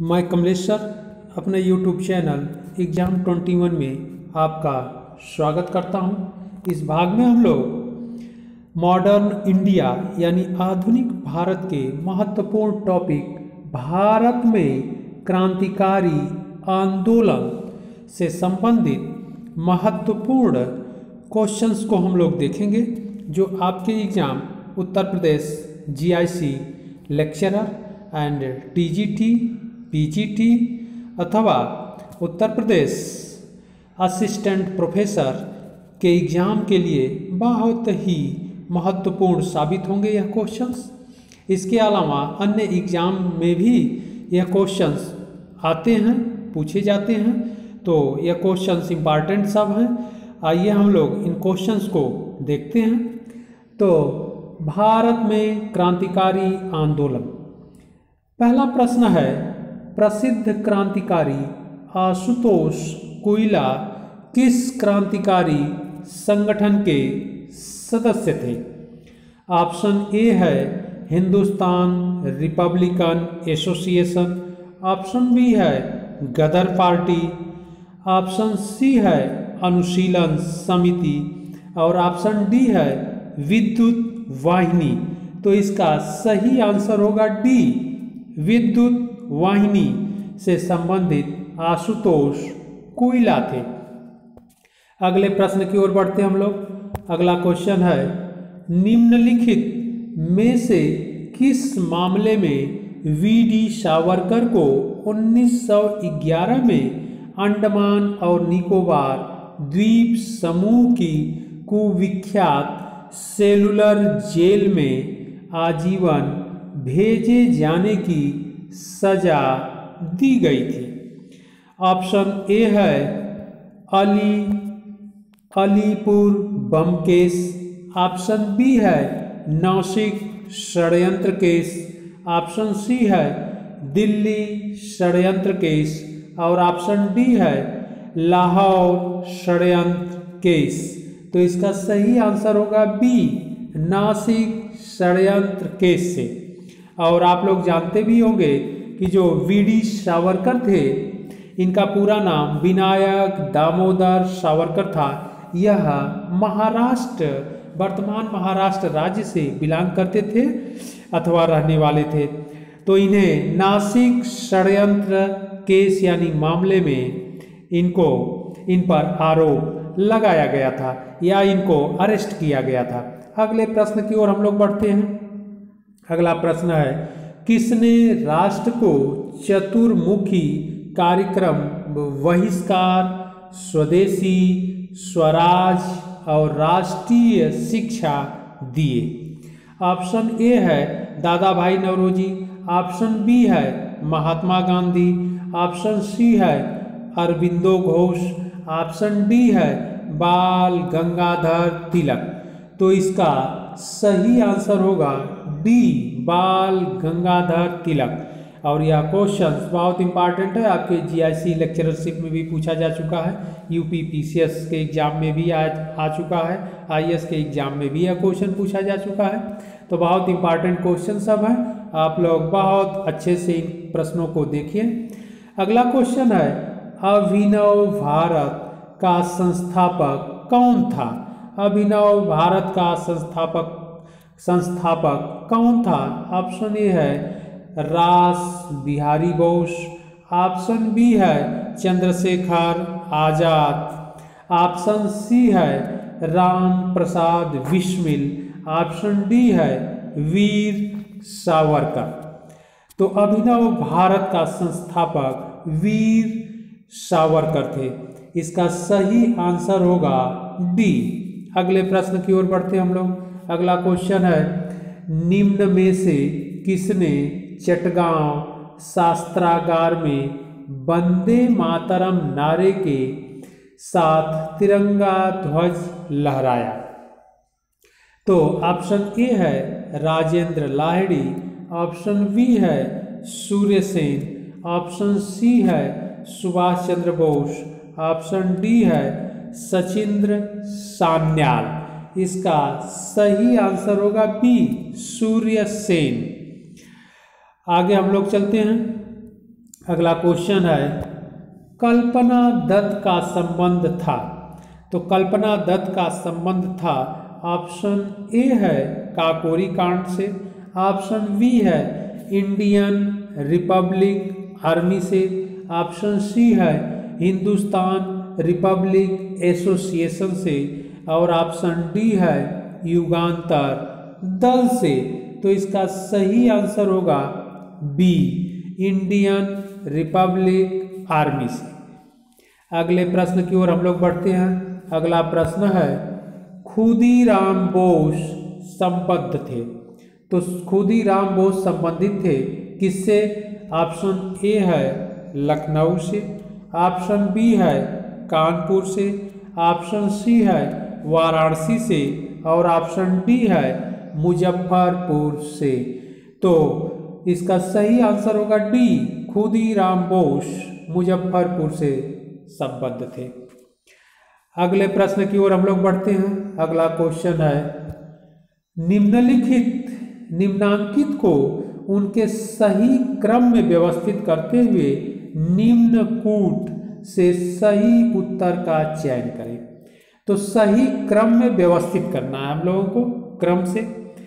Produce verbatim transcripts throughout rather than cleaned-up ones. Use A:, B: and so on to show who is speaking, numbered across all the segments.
A: मैं कमलेश सर अपने YouTube channel exam twenty one में आपका स्वागत करता हूं। इस भाग में हम लोग मॉडर्न इंडिया यानी आधुनिक भारत के महत्वपूर्ण टॉपिक भारत में क्रांतिकारी आंदोलन से संबंधित महत्वपूर्ण क्वेश्चंस को हम लोग देखेंगे, जो आपके exam Uttar Pradesh GIC lecturer and TGT, PGT अथवा उत्तर प्रदेश असिस्टेंट प्रोफेसर के एग्ज़ाम के लिए बहुत ही महत्वपूर्ण साबित होंगे यह क्वेश्चंस। इसके अलावा अन्य एग्ज़ाम में भी यह क्वेश्चंस आते हैं, पूछे जाते हैं, तो यह क्वेश्चंस इम्पॉर्टेंट सब हैं। आइए हम लोग इन क्वेश्चंस को देखते हैं। तो भारत में क्रांतिकारी आंदोलन, पहला प्रश्न है, प्रसिद्ध क्रांतिकारी आशुतोष कोइला किस क्रांतिकारी संगठन के सदस्य थे? ऑप्शन ए है Hindustan republican association, option B है गदर पार्टी, ऑप्शन सी है अनुशीलन समिति और ऑप्शन डी है विद्युत वाहिनी। तो इसका सही आंसर होगा डी, विद्युत वाहिनी से संबंधित आशुतोष कोइला थे। अगले प्रश्न की ओर बढ़ते हम लोग। अगला क्वेश्चन है, निम्नलिखित में से किस मामले में वी डी सावरकर को उन्नीस सौ ग्यारह में अंडमान और निकोबार द्वीप समूह की कुविख्यात सेलुलर जेल में आजीवन भेजे जाने की सजा दी गई थी? ऑप्शन ए है Ali Alipur bomb case, option B है नासिक षड्यंत्र केस, ऑप्शन सी है दिल्ली षड्यंत्र केस और ऑप्शन डी है लाहौर षड्यंत्र केस। तो इसका सही आंसर होगा बी, नासिक षड्यंत्र केस से। और आप लोग जानते भी होंगे कि जो वी डी सावरकर थे, इनका पूरा नाम विनायक दामोदर सावरकर था। यह महाराष्ट्र, वर्तमान महाराष्ट्र राज्य से बिलोंग करते थे अथवा रहने वाले थे। तो इन्हें नासिक षड्यंत्र केस यानी मामले में इनको इन पर आरोप लगाया गया था या इनको अरेस्ट किया गया था। अगले प्रश्न की ओर हम लोग बढ़ते हैं। अगला प्रश्न है, किसने राष्ट्र को चतुर्मुखी कार्यक्रम बहिष्कार, स्वदेशी, स्वराज और राष्ट्रीय शिक्षा दिए? ऑप्शन ए है दादा भाई नौरोजी, ऑप्शन बी है महात्मा गांधी, ऑप्शन सी है अरविंदो घोष, ऑप्शन डी है बाल गंगाधर तिलक। तो इसका सही आंसर होगा डी, बाल गंगाधर तिलक। और यह क्वेश्चन बहुत इंपॉर्टेंट है, आपके जीआईसी लेक्चरशिप में भी पूछा जा चुका है, यूपी पीसीएस के एग्जाम में भी आ, आ चुका है, आईएएस के एग्जाम में भी यह क्वेश्चन पूछा जा चुका है। तो बहुत इंपॉर्टेंट क्वेश्चन सब है, आप लोग बहुत अच्छे से इन प्रश्नों को देखिए। अगला क्वेश्चन है, अभिनव भारत का संस्थापक कौन था? अभिनव भारत का संस्थापक संस्थापक कौन था? ऑप्शन ए है रास बिहारी बोस, ऑप्शन बी है चंद्रशेखर आजाद, ऑप्शन सी है राम प्रसाद बिस्मिल, ऑप्शन डी है वीर सावरकर। तो अभिनव भारत का संस्थापक वीर सावरकर थे। इसका सही आंसर होगा डी। अगले प्रश्न की ओर बढ़ते हम लोग। अगला क्वेश्चन है, निम्न में से किसने चटगांव शास्त्रागार में वंदे मातरम नारे के साथ तिरंगा ध्वज लहराया? तो ऑप्शन ए है राजेंद्र लाहिड़ी, ऑप्शन बी है सूर्य सेन, ऑप्शन सी है सुभाष चंद्र बोस, ऑप्शन डी है सचिंद्र सान्याल। इसका सही आंसर होगा बी, सूर्य सेन। आगे हम लोग चलते हैं। अगला क्वेश्चन है, कल्पना दत्त का संबंध था। तो कल्पना दत्त का संबंध था, ऑप्शन ए है काकोरी कांड से, ऑप्शन बी है इंडियन रिपब्लिक आर्मी से, ऑप्शन सी है हिंदुस्तान रिपब्लिक एसोसिएशन से, और ऑप्शन डी है युगांतर दल से। तो इसका सही आंसर होगा बी, इंडियन रिपब्लिक आर्मी से। अगले प्रश्न की ओर हम लोग बढ़ते हैं। अगला प्रश्न है, खुदीराम बोस संबद्ध थे। तो खुदीराम बोस संबंधित थे किससे? ऑप्शन ए है लखनऊ से, ऑप्शन बी है कानपुर से, ऑप्शन सी है वाराणसी से, और ऑप्शन डी है मुजफ्फरपुर से। तो इसका सही आंसर होगा डी, खुदीराम बोस मुजफ्फरपुर से संबद्ध थे। अगले प्रश्न की ओर हम लोग बढ़ते हैं। अगला क्वेश्चन है, निम्नलिखित निम्नांकित को उनके सही क्रम में व्यवस्थित करते हुए निम्न कूट से सही उत्तर का चयन करें। तो सही क्रम में व्यवस्थित करना है हम लोगों को, क्रम से।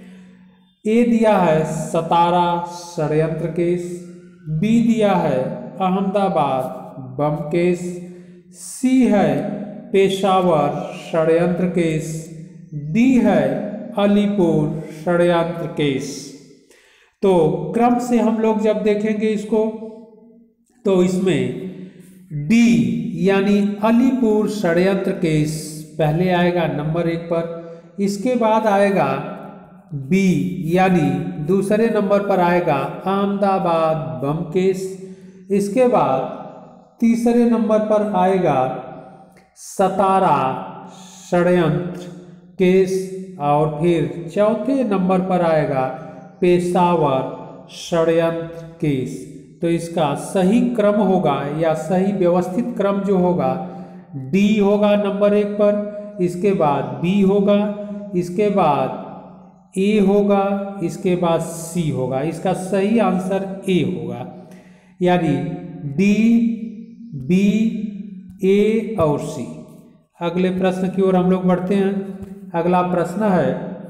A: ए दिया है सतारा षड्यंत्र केस, बी दिया है अहमदाबाद बम केस, सी है पेशावर षड्यंत्र केस, डी है अलीपुर षड्यंत्र केस। तो क्रम से हम लोग जब देखेंगे इसको, तो इसमें डी यानी अलीपुर षड्यंत्र केस पहले आएगा नंबर एक पर, इसके बाद आएगा बी यानी दूसरे नंबर पर आएगा अहमदाबाद बम केस, इसके बाद तीसरे नंबर पर आएगा सतारा षड्यंत्र केस, और फिर चौथे नंबर पर आएगा पेशावर षड्यंत्र केस। तो इसका सही क्रम होगा या सही व्यवस्थित क्रम जो होगा, डी होगा नंबर एक पर, इसके बाद बी होगा, इसके बाद ए होगा, इसके बाद सी होगा। इसका सही आंसर ए होगा, यानी डी, बी, ए और सी। अगले प्रश्न की ओर हम लोग बढ़ते हैं। अगला प्रश्न है,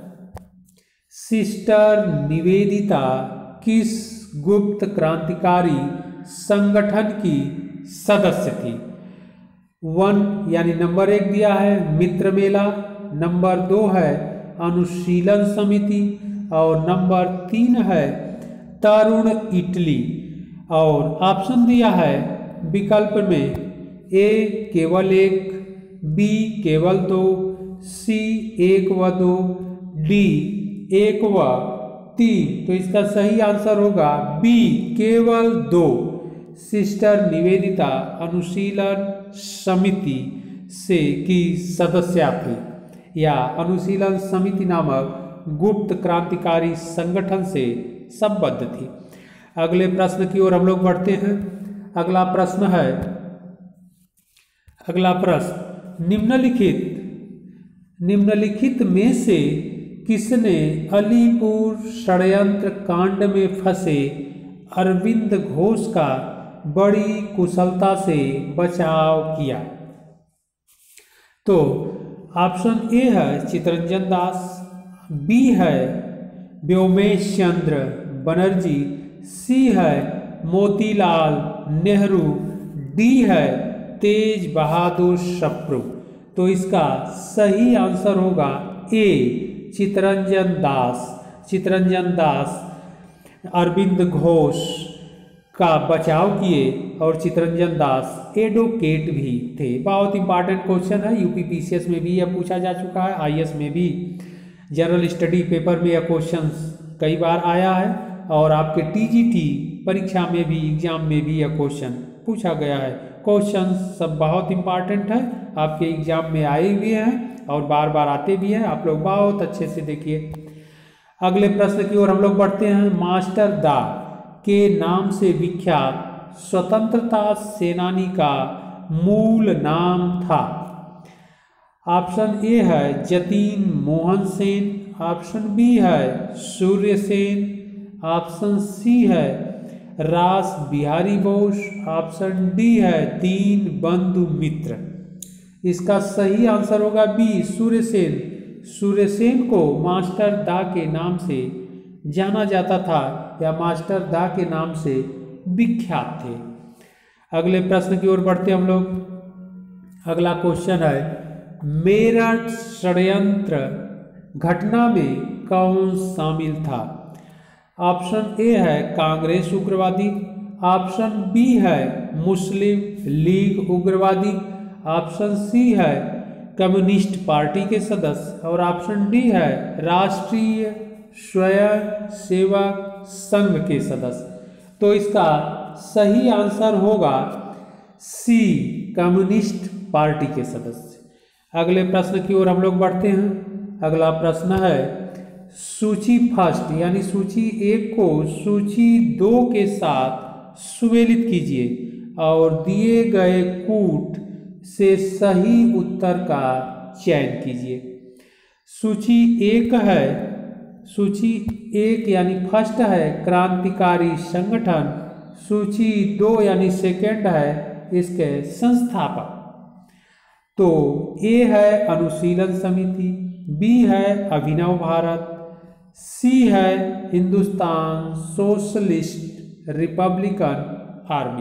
A: सिस्टर निवेदिता किस गुप्त क्रांतिकारी संगठन की सदस्य थी? वन यानी नंबर एक दिया है मित्र मेला, नंबर दो है अनुशीलन समिति, और नंबर तीन है तरुण इटली, और ऑप्शन दिया है विकल्प में ए केवल एक, बी केवल दो, सी एक व दो, डी एक व तीन। तो इसका सही आंसर होगा बी केवल दो। सिस्टर निवेदिता अनुशीलन समिति से की सदस्य थी या अनुशीलन समिति नामक गुप्त क्रांतिकारी संगठन से संबद्ध थी। अगले प्रश्न की ओर हम लोग बढ़ते हैं। अगला प्रश्न है, अगला प्रश्न, निम्नलिखित निम्नलिखित में से किसने अलीपुर षड्यंत्र कांड में फंसे अरविंद घोष का बड़ी कुशलता से बचाव किया? तो ऑप्शन ए है चितरंजन दास, बी है व्योमेश चंद्र बनर्जी, सी है मोतीलाल नेहरू, डी है तेज बहादुर सप्रू। तो इसका सही आंसर होगा ए चितरंजन दास। चितरंजन दास अरविंद घोष का बचाव किए और चितरंजन दास एडवोकेट भी थे। बहुत इंपॉर्टेंट क्वेश्चन है, यूपीपीसीएस में भी यह पूछा जा चुका है, आईएएस में भी, जनरल स्टडी पेपर में यह क्वेश्चन कई बार आया है, और आपके टीजीटी परीक्षा में भी, एग्जाम में भी यह क्वेश्चन पूछा गया है। क्वेश्चन सब बहुत इंपॉर्टेंट है, आपके एग्जाम में आए हुए हैं और बार बार आते भी हैं, आप लोग बहुत अच्छे से देखिए। अगले प्रश्न की ओर हम लोग बढ़ते हैं। मास्टर दा के नाम से विख्यात स्वतंत्रता सेनानी का मूल नाम था? ऑप्शन ए है जतीन मोहन सेन, ऑप्शन बी है सूर्य सेन, ऑप्शन सी है रास बिहारी बोस। ऑप्शन डी है दीन बंधु मित्र। इसका सही आंसर होगा बी सूर्यसेन। सूर्यसेन को मास्टर दा के नाम से जाना जाता था या मास्टर दा के नाम से विख्यात थे। अगले प्रश्न की ओर बढ़ते हम लोग। अगला क्वेश्चन है मेरठ षड्यंत्र घटना में कौन शामिल था? ऑप्शन ए है कांग्रेस उग्रवादी। ऑप्शन बी है मुस्लिम लीग उग्रवादी। ऑप्शन सी है कम्युनिस्ट पार्टी के सदस्य और ऑप्शन डी है राष्ट्रीय स्वयं सेवक संघ के सदस्य। तो इसका सही आंसर होगा सी कम्युनिस्ट पार्टी के सदस्य। अगले प्रश्न की ओर हम लोग बढ़ते हैं। अगला प्रश्न है सूची फर्स्ट यानी सूची एक को सूची दो के साथ सुमेलित कीजिए और दिए गए कूट से सही उत्तर का चयन कीजिए। सूची एक है सूची एक यानी फर्स्ट है क्रांतिकारी संगठन। सूची दो यानी सेकेंड है इसके संस्थापक। तो ए है अनुशीलन समिति, बी है अभिनव भारत, सी है हिंदुस्तान सोशलिस्ट रिपब्लिकन आर्मी।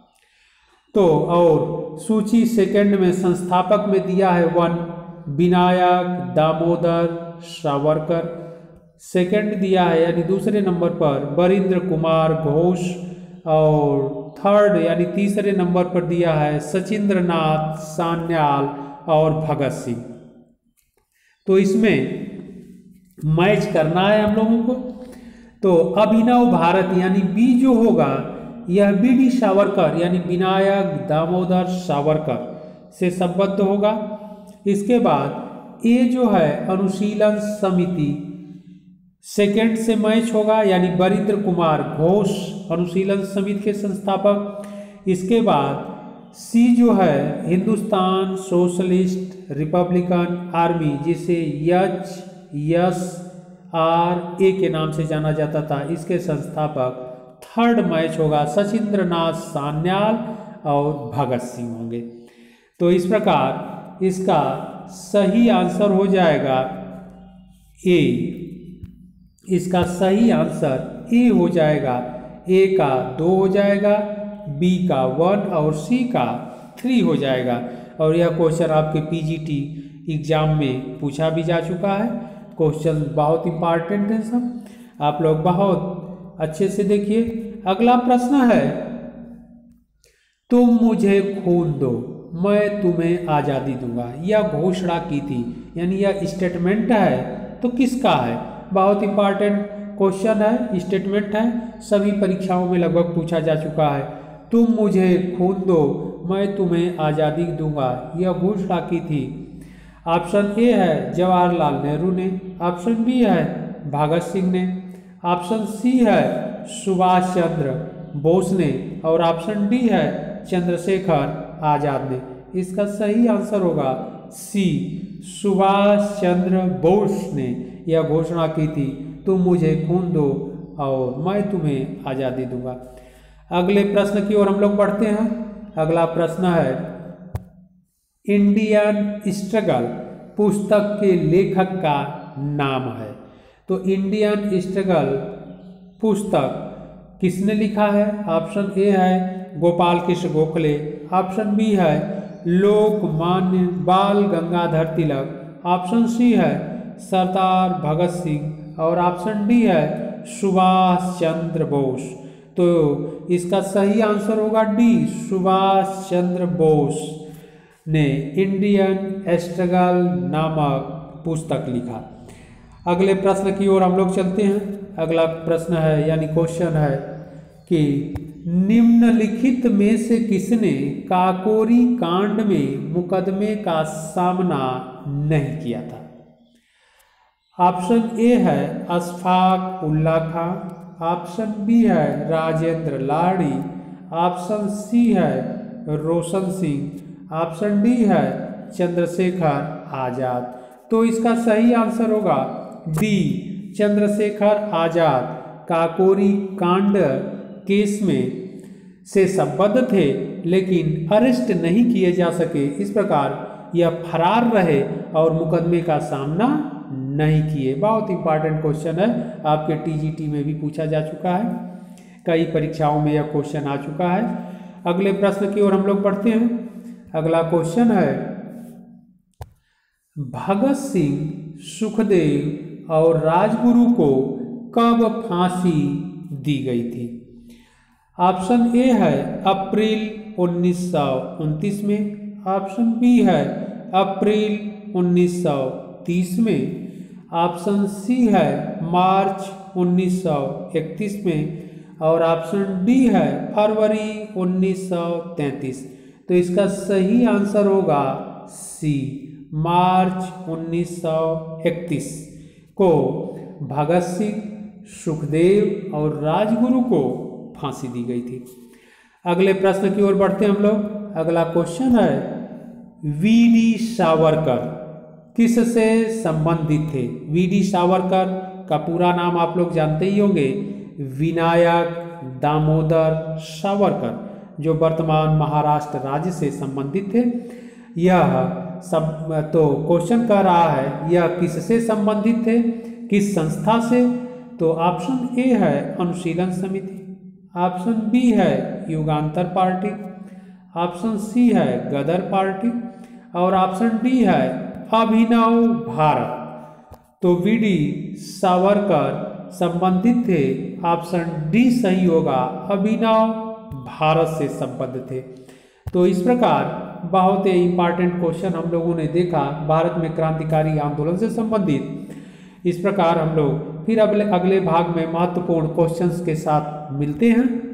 A: तो और सूची सेकंड में संस्थापक में दिया है वन विनायक दामोदर सावरकर। सेकंड दिया है यानी दूसरे नंबर पर बरिंद्र कुमार घोष और थर्ड यानी तीसरे नंबर पर दिया है सचिंद्र नाथ सान्याल और भगत सिंह। तो इसमें मैच करना है हम लोगों को। तो अभिनव भारत यानी बी जो होगा यह बी डी सावरकर यानी विनायक दामोदर सावरकर से संबद्ध होगा। इसके बाद ए जो है अनुशीलन समिति सेकंड से मैच होगा यानी बरिंद्र कुमार घोष अनुशीलन समिति के संस्थापक। इसके बाद सी जो है हिंदुस्तान सोशलिस्ट रिपब्लिकन आर्मी जिसे एच एस आर ए के नाम से जाना जाता था इसके संस्थापक। थर्ड मैच होगा सचिंद्र नाथ सान्याल और भगत सिंह होंगे। तो इस प्रकार इसका सही आंसर हो जाएगा ए। इसका सही आंसर ए हो जाएगा। ए का दो हो जाएगा, बी का वन और सी का थ्री हो जाएगा। और यह क्वेश्चन आपके पीजीटी एग्जाम में पूछा भी जा चुका है। क्वेश्चन बहुत इंपॉर्टेंट है सब, आप लोग बहुत अच्छे से देखिए। अगला प्रश्न है तुम मुझे खून दो मैं तुम्हें आज़ादी दूंगा। यह घोषणा की थी यानी यह स्टेटमेंट है तो किसका है? बहुत इंपॉर्टेंट क्वेश्चन है, स्टेटमेंट है, सभी परीक्षाओं में लगभग पूछा जा चुका है। तुम मुझे खून दो मैं तुम्हें आज़ादी दूंगा यह घोषणा की थी। ऑप्शन ए है जवाहरलाल नेहरू ने, ऑप्शन बी है भगत सिंह ने, ऑप्शन सी है सुभाष चंद्र बोस ने और ऑप्शन डी है चंद्रशेखर आजाद ने। इसका सही आंसर होगा सी सुभाष चंद्र बोस ने यह घोषणा की थी तुम मुझे खून दो और मैं तुम्हें आज़ादी दूंगा। अगले प्रश्न की ओर हम लोग बढ़ते हैं। अगला प्रश्न है इंडियन स्ट्रगल पुस्तक के लेखक का नाम है। तो इंडियन स्ट्रगल पुस्तक किसने लिखा है? ऑप्शन ए है गोपाल कृष्ण गोखले, ऑप्शन बी है लोकमान्य बाल गंगाधर तिलक, ऑप्शन सी है सरदार भगत सिंह और ऑप्शन डी है सुभाष चंद्र बोस। तो इसका सही आंसर होगा डी सुभाष चंद्र बोस ने इंडियन स्ट्रगल नामक पुस्तक लिखा। अगले प्रश्न की ओर हम लोग चलते हैं। अगला प्रश्न है यानी क्वेश्चन है कि निम्नलिखित में से किसने काकोरी कांड में मुकदमे का सामना नहीं किया था? ऑप्शन ए है अशफाक उल्ला खां, ऑप्शन बी है राजेंद्र लाड़ी, ऑप्शन सी है रोशन सिंह, ऑप्शन डी है चंद्रशेखर आजाद। तो इसका सही आंसर होगा डी चंद्रशेखर आजाद काकोरी कांड केस में से संबद्ध थे लेकिन अरेस्ट नहीं किए जा सके। इस प्रकार यह फरार रहे और मुकदमे का सामना नहीं किए। बहुत इंपॉर्टेंट क्वेश्चन है, आपके टीजीटी में भी पूछा जा चुका है, कई परीक्षाओं में यह क्वेश्चन आ चुका है। अगले प्रश्न की ओर हम लोग बढ़ते हैं। अगला क्वेश्चन है, भगत सिंह, सुखदेव और राजगुरु को कब फांसी दी गई थी? ऑप्शन ए है अप्रैल उन्नीस सौ उनतीस में, ऑप्शन बी है अप्रैल उन्नीस सौ तीस में, ऑप्शन सी है मार्च उन्नीस सौ इकतीस में और ऑप्शन डी है फरवरी उन्नीस सौ तैंतीस। तो इसका सही आंसर होगा सी, मार्च उन्नीस सौ इकतीस को भगत सिंह, सुखदेव और राजगुरु को फांसी दी गई थी। अगले प्रश्न की ओर बढ़ते हैं हम लोग। अगला क्वेश्चन है, वी डी सावरकर किससे संबंधित थे? वी डी सावरकर का पूरा नाम आप लोग जानते ही होंगे, विनायक दामोदर सावरकर, जो वर्तमान महाराष्ट्र राज्य से संबंधित थे। यह सब तो क्वेश्चन कह रहा है यह किससे संबंधित थे, किस संस्था से? तो ऑप्शन ए है अनुशीलन समिति, ऑप्शन बी है युगांतर पार्टी, ऑप्शन सी है गदर पार्टी और ऑप्शन डी है अभिनव भारत। तो वी डी सावरकर संबंधित थे, ऑप्शन डी सही होगा, अभिनव भारत से संबद्ध थे। तो इस प्रकार बहुत ही इंपॉर्टेंट क्वेश्चन हम लोगों ने देखा भारत में क्रांतिकारी आंदोलन से संबंधित। इस प्रकार हम लोग फिर अगले अगले भाग में महत्वपूर्ण क्वेश्चंस के साथ मिलते हैं।